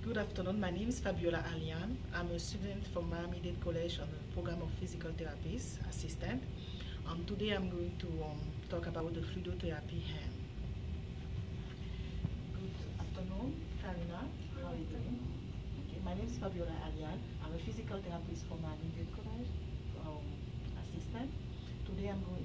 Good afternoon. My name is Fabiola Alian. I'm a student from Miami-Dade College on the program of physical therapist assistant. Today I'm going to talk about the fluidotherapy hand. Good afternoon, Karina. How are you doing? Okay, my name is Fabiola Alian. I'm a physical therapist from Miami-Dade College assistant. Today I'm going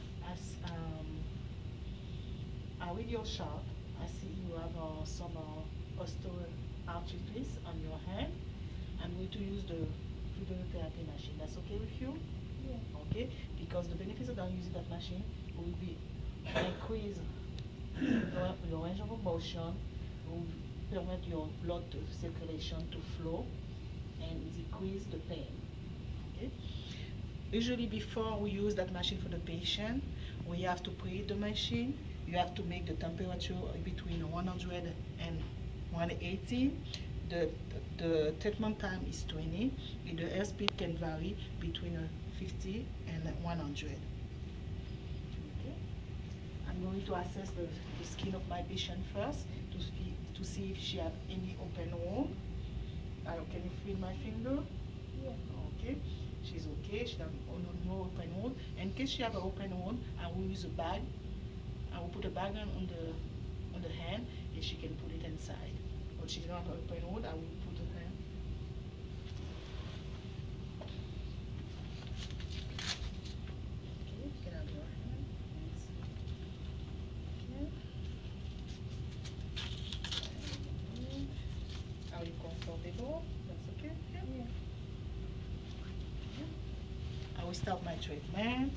I read your chart. I see you have some osteoarthritis on your hand. I'm going to use the fluidotherapy machine. That's okay with you? Yeah. Okay, because the benefits of using that machine will be increase your range of motion, will permit your blood circulation to flow, and decrease the pain. Okay. Usually before we use that machine for the patient, we have to preheat the machine. You have to make the temperature between 100 and 180. The treatment time is 20. And the air speed can vary between 50 and 100. Okay. I'm going to assess the skin of my patient first to see if she has any open wound. Can you feel my finger? Yeah. Okay. She's okay. She doesn't no open wound. In case she have an open wound, I will use a bag. I will put a bag on the hand, and she can put it inside. But she doesn't have an open wound, I will put her hand. Okay, get out your hand. Okay. Are you comfortable? That's okay? Yeah. I will start my treatment.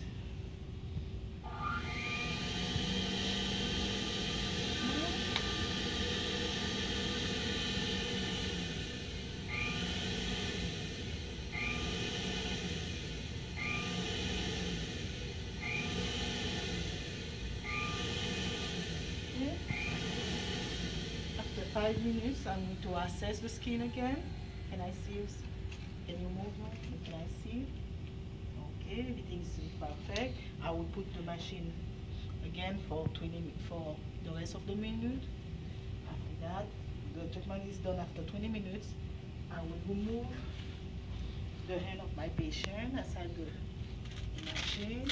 After 5 minutes, I'm going to assess the skin again. Can I see you? Can you move? Can I see? Okay, everything is perfect. I will put the machine again for 20 for the rest of the minute. After that, the treatment is done after 20 minutes. I will remove the hand of my patient aside the machine.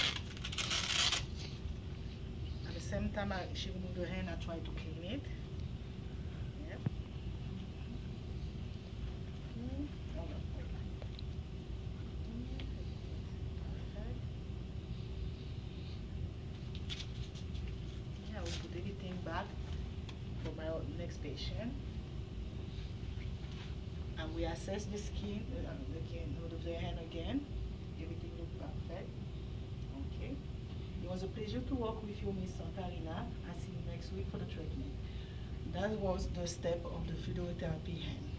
At the same time, she remove the hand. I try to clean it. Yep. I will put everything back for my next patient. And we assess the skin again, of the hand again. Everything looks perfect. Okay. It was a pleasure to work with you, Miss Karina. I'll see you next week for the treatment. That was the step of the fluidotherapy hand.